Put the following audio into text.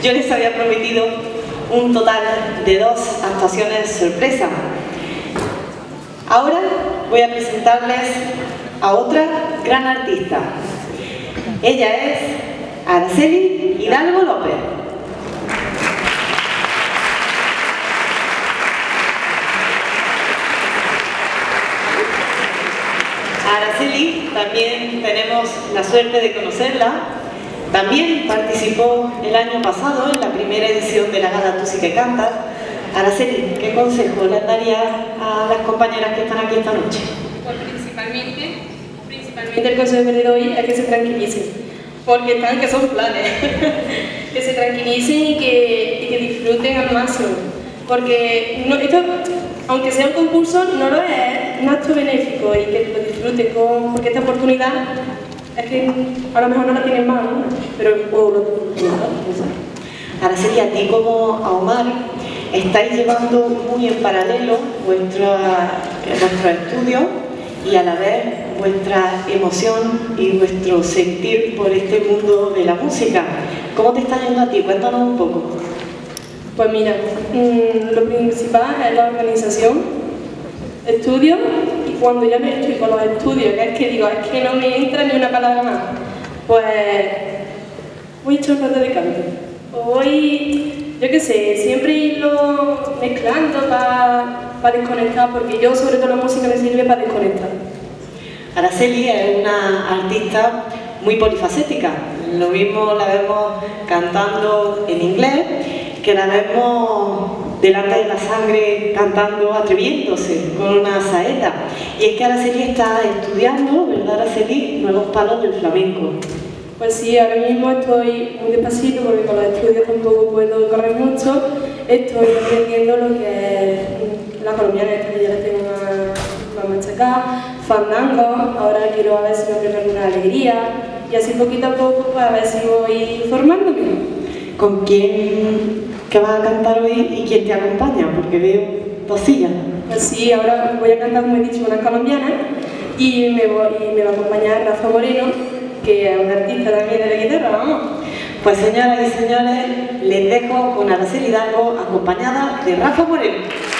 Yo les había prometido un total de 2 actuaciones sorpresa. Ahora voy a presentarles a otra gran artista. Ella es Araceli Hidalgo López. Araceli también tenemos la suerte de conocerla. También participó el año pasado en la primera edición de la Gala Tú sí que cantas. Araceli, ¿qué consejo le daría a las compañeras que están aquí esta noche? Pues principalmente el consejo que le doy es que se tranquilicen, porque están que son planes. Que se tranquilicen y que disfruten al máximo, porque esto, aunque sea un concurso, no lo es un acto benéfico, y que lo disfruten porque esta oportunidad es que a lo mejor no la tienen más, ¿no? Pero Araceli, a ti como a Omar, estáis llevando muy en paralelo vuestros estudios y a la vez vuestra emoción y vuestro sentir por este mundo de la música. ¿Cómo te está yendo a ti? Cuéntanos un poco. Pues mira, lo principal es la organización, estudios, y cuando ya me estoy con los estudios, que es que digo, es que no me entra ni una palabra más, pues voy a echar un rato de canto. Voy, yo qué sé, siempre irlo mezclando para desconectar, porque yo sobre todo la música me sirve para desconectar. Araceli es una artista muy polifacética. Lo mismo la vemos cantando en inglés, que la vemos delante de la sangre cantando, atreviéndose con una saeta. Y es que Araceli está estudiando, ¿verdad, Araceli?, nuevos palos del flamenco. Pues sí, ahora mismo estoy muy despacito porque con los estudios tampoco puedo correr mucho. Estoy aprendiendo lo que es la colombiana, que ya la tengo más machacada, fandango. Ahora quiero a ver si me aprendo alguna alegría, y así poquito a poco, pues a ver si voy formándome. ¿Con quién que vas a cantar hoy y quién te acompaña? Porque veo 2 sillas. Pues sí, ahora voy a cantar, como he dicho, una colombiana, y me va a acompañar Rafa Moreno, que es un artista también de la guitarra, vamos. Pues señoras y señores, les dejo con Araceli Hidalgo acompañada de Rafa Moreno.